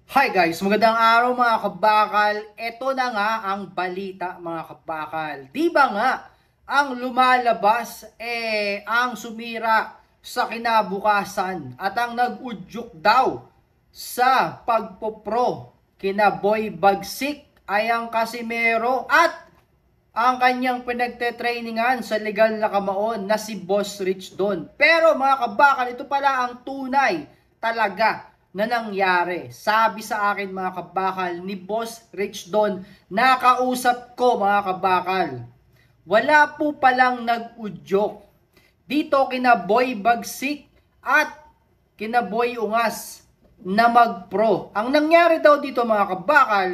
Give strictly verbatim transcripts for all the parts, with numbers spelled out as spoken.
Hi guys, magandang araw mga kabakal. Ito na nga ang balita mga kabakal. Di ba nga ang lumalabas eh ang sumira sa kinabukasan at ang nag-udyok daw sa pagpopro kina Boy Bagsik ay ang Casimero at ang kanyang pinagte-trainingan sa legal na kamaon na si Boss Rich Don. Pero mga kabakal, ito pala ang tunay talaga na nangyari. Sabi sa akin mga kabakal ni Boss Rich Don, nakausap ko mga kabakal, wala po palang nag-udyok dito kina Boy Bagsik at kina Boy Ungas na mag-pro. Ang nangyari daw dito mga kabakal,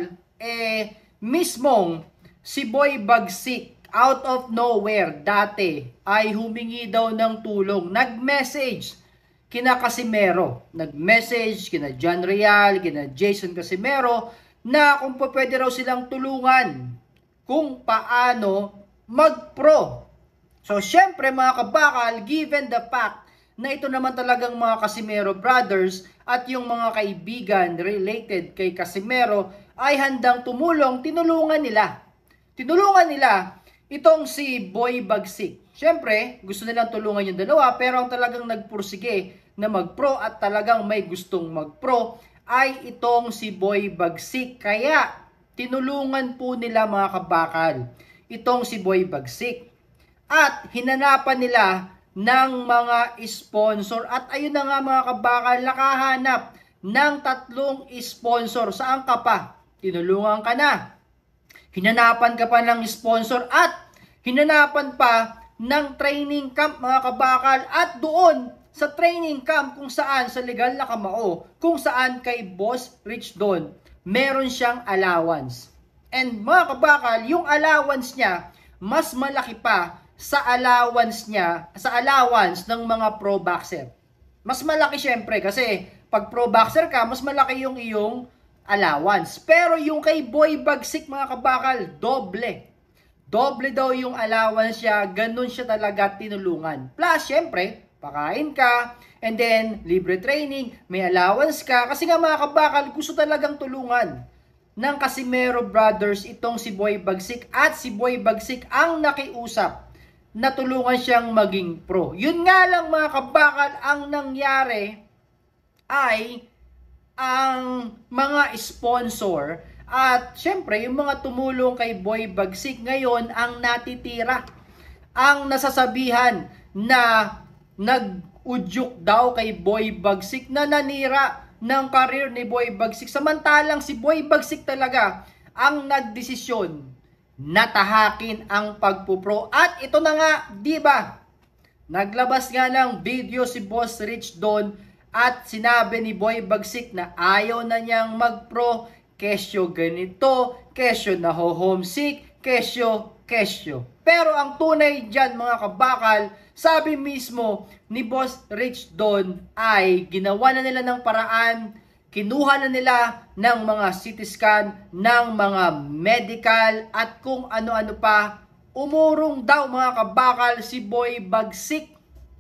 eh mismong si Boy Bagsik out of nowhere dati ay humingi daw ng tulong. Nag-message kina Casimero, nag-message kina John Real, kina Jason Casimero na kung pa pwede raw silang tulungan kung paano mag-pro. So syempre mga kabakal, given the fact na ito naman talagang mga Casimero brothers at yung mga kaibigan related kay Casimero ay handang tumulong, tinulungan nila. Tinulungan nila itong si Boy Bagsik. Syempre, gusto nilang tulungan yung dalawa, pero ang talagang nagpursige na mag-pro at talagang may gustong mag-pro ay itong si Boy Bagsik. Kaya, tinulungan po nila mga kabakal itong si Boy Bagsik. At hinanapan nila ng mga sponsor. At ayun na nga mga kabakal, nakahanap ng tatlong sponsor. Saan ka pa? Tinulungan ka na. Hinanapan ka pa ng sponsor at hinanapan pa ng training camp mga kabakal, at doon sa training camp kung saan sa legal na kamao, kung saan kay Boss Rich Don, meron siyang allowance. And mga kabakal, yung allowance niya mas malaki pa sa allowance niya, sa allowance ng mga pro boxer. Mas malaki syempre kasi pag pro boxer ka, mas malaki yung iyong allowance. Pero yung kay Boy Bagsik mga kabakal, doble. Doble daw yung allowance siya, ganun siya talaga tinulungan. Plus, syempre, pakain ka, and then, libre training, may allowance ka. Kasi nga mga kabakal, gusto talagang tulungan ng Casimero brothers itong si Boy Bagsik. At si Boy Bagsik ang nakiusap na tulungan siyang maging pro. Yun nga lang mga kabakal, ang nangyari ay ang mga sponsor at syempre yung mga tumulong kay Boy Bagsik ngayon ang natitira, ang nasasabihan na nag-udyok daw kay Boy Bagsik na nanira ng career ni Boy Bagsik, samantalang si Boy Bagsik talaga ang nagdesisyon na tahakin ang pagpupro. At ito na nga, di ba? Naglabas nga ng video si Boss Rich Don at sinabi ni Boy Bagsik na ayaw na niyang mag-pro, kesyo ganito, kesyo na ho-homesick, kesyo, kesyo. Pero ang tunay dyan mga kabakal, sabi mismo ni Boss Rich Don ay ginawa na nila ng paraan, kinuha na nila ng mga C T scan, ng mga medical at kung ano-ano pa. Umurong daw mga kabakal si Boy Bagsik.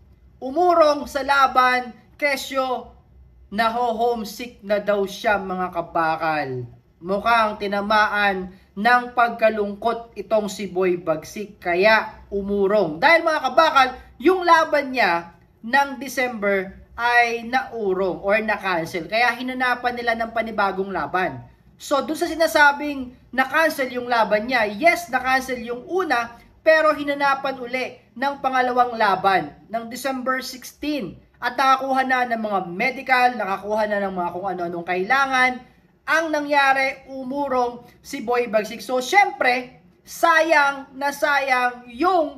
Umurong sa laban, kesyo naho-homesick na daw siya mga kabakal. Mukhang tinamaan ng pagkalungkot itong si Boy Bagsik kaya umurong. Dahil mga kabakal, yung laban niya ng December ay naurong or na-cancel. Kaya hinanapan nila ng panibagong laban. So dun sa sinasabing na-cancel yung laban niya, yes, na-cancel yung una, pero hinanapan uli ng pangalawang laban ng December sixteen. At nakakuha na ng mga medical, nakakuha na ng mga kung ano-anong kailangan. Ang nangyari, umurong si Boy Bagsik. So, syempre, sayang na sayang yung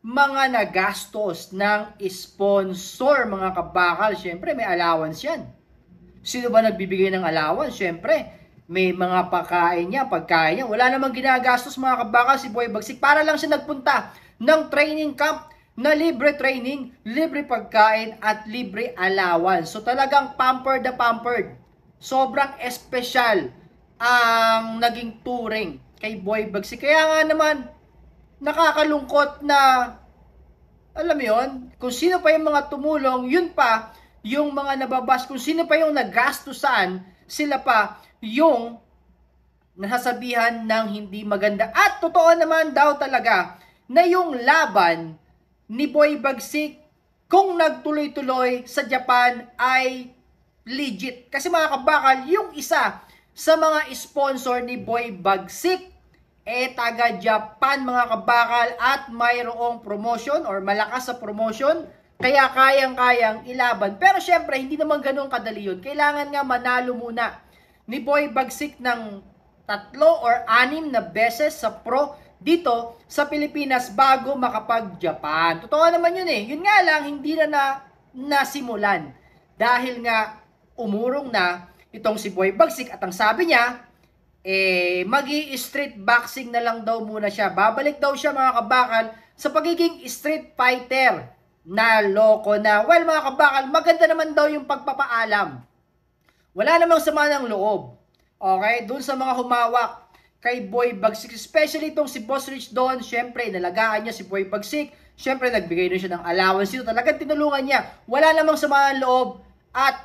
mga nagastos ng sponsor, mga kabakal. Syempre, may allowance yan. Sino ba nagbibigay ng allowance? Syempre, may mga pagkain niya, pagkain niya. Wala namang ginagastos mga kabakal si Boy Bagsik. Para lang siya nagpunta ng training camp na libre training, libre pagkain, at libre allowance. So talagang pampered na pampered. Sobrang espesyal ang naging touring kay Boy Bagsik. Kaya nga naman, nakakalungkot na, alam mo yun, kung sino pa yung mga tumulong, yun pa, yung mga nababas, kung sino pa yung nagastusan sila pa yung nasasabihan ng hindi maganda. At totoo naman daw talaga na yung laban ni Boy Bagsik kung nagtuloy-tuloy sa Japan ay legit. Kasi mga kabakal, yung isa sa mga sponsor ni Boy Bagsik eh taga Japan mga kabakal at mayroong promotion or malakas sa promotion kaya kayang-kayang ilaban. Pero syempre, hindi naman ganun kadali yun. Kailangan nga manalo muna ni Boy Bagsik ng tatlo or anim na beses sa pro dito sa Pilipinas bago makapag-Japan. Totoo naman yun eh. Yun nga lang, hindi na, na nasimulan. Dahil nga umurong na itong si Boy Bagsik at ang sabi niya, eh, magi-street boxing na lang daw muna siya. Babalik daw siya mga kabakal sa pagiging street fighter na loko na. Well mga kabakal, maganda naman daw yung pagpapaalam. Wala namang sama ng loob. Okay, dun sa mga humawak kay Boy Bagsik, especially itong si Boss Rich Don, syempre nalagaan niya si Boy Bagsik, syempre nagbigay rin siya ng allowance dito, talagang tinulungan niya, wala namang sama ng loob at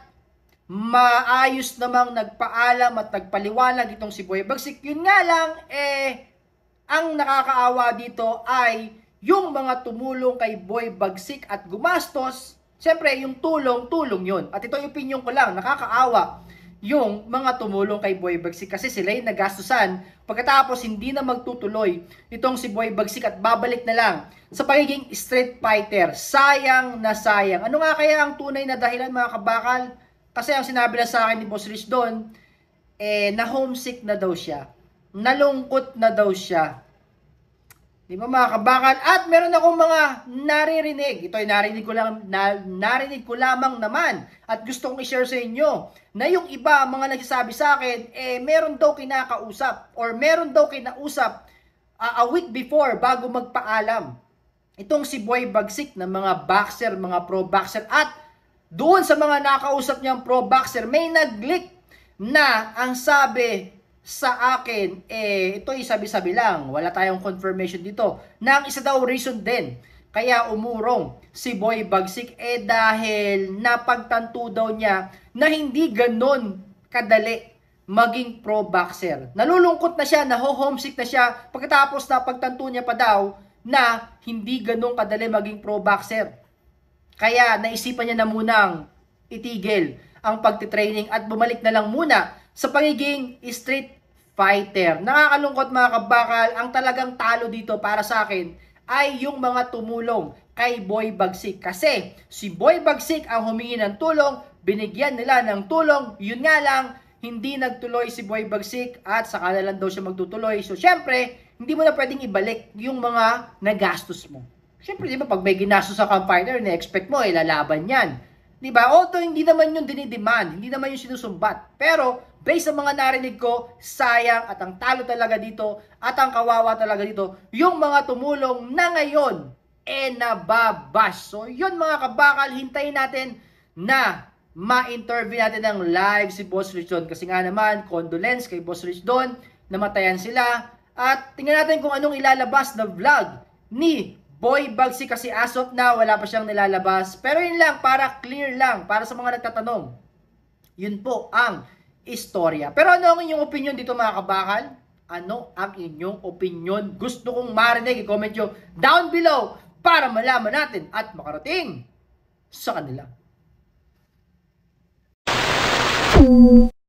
maayos namang nagpaalam at nagpaliwanag itong si Boy Bagsik. Yun nga lang, eh, ang nakakaawa dito ay yung mga tumulong kay Boy Bagsik at gumastos, syempre yung tulong, tulong yun. At ito yung opinion ko lang, nakakaawa yung mga tumulong kay Boy Bagsik kasi sila yung nagastusan pagkatapos hindi na magtutuloy itong si Boy Bagsik at babalik na lang sa pagiging street fighter. Sayang na sayang. Ano nga kaya ang tunay na dahilan mga kabakal? Kasi ang sinabi na sa akin ni Boss Rich doon, eh, na homesick na daw siya. Nalungkot na daw siya. Di ba mga kabakal? At meron akong mga naririnig. Ito ay narinig ko lang, na, narinig ko lamang naman. At gusto kong i-share sa inyo na yung iba, mga nagsasabi sa akin, eh meron daw kinakausap or meron daw kinausap uh, a week before bago magpaalam. Itong si Boy Bagsik na mga boxer, mga pro boxer at doon sa mga nakausap niyang pro boxer, may nag-leak na ang sabi sa akin, eh, ito isabi-sabi lang, wala tayong confirmation dito, na ang isa daw reason din, kaya umurong si Boy Bagsik, eh dahil napagtanto daw niya na hindi ganon kadali maging pro boxer. Nalulungkot na siya, naho-homesick na siya, pagkatapos napagtanto niya pa daw na hindi ganon kadali maging pro boxer. Kaya naisipan niya na munang itigil ang pagtitraining at bumalik na lang muna sa pagiging street fighter. Nakakalungkot mga kabakal, ang talagang talo dito para sa akin ay yung mga tumulong kay Boy Bagsik. Kasi si Boy Bagsik ang humingi ng tulong, binigyan nila ng tulong, yun nga lang, hindi nagtuloy si Boy Bagsik at saka na lang daw siya magtutuloy. So syempre, hindi mo na pwedeng ibalik yung mga nagastos mo. Syempre, di ba, pag may ginastos sa fighter, na-expect mo, ilalaban yan. Di ba? Although hindi naman yung dinidemand, hindi naman yung sinusumbat. Pero, based sa mga narinig ko, sayang at ang talo talaga dito at ang kawawa talaga dito, yung mga tumulong na ngayon, eh nababash. So, yun mga kabakal, hintayin natin na ma-interview natin ng live si Boss Rich Don. Kasi nga naman, condolence kay Boss Rich Don, namatayan sila. At tingnan natin kung anong ilalabas na vlog ni Boy Bagsik kasi as of now, wala pa siyang nilalabas. Pero yun lang, para clear lang, para sa mga nagtatanong. Yun po ang istorya. Pero ano ang inyong opinion dito mga kabakal? Ano ang inyong opinion? Gusto kong marinig, i-comment nyo down below para malaman natin at makarating sa kanila.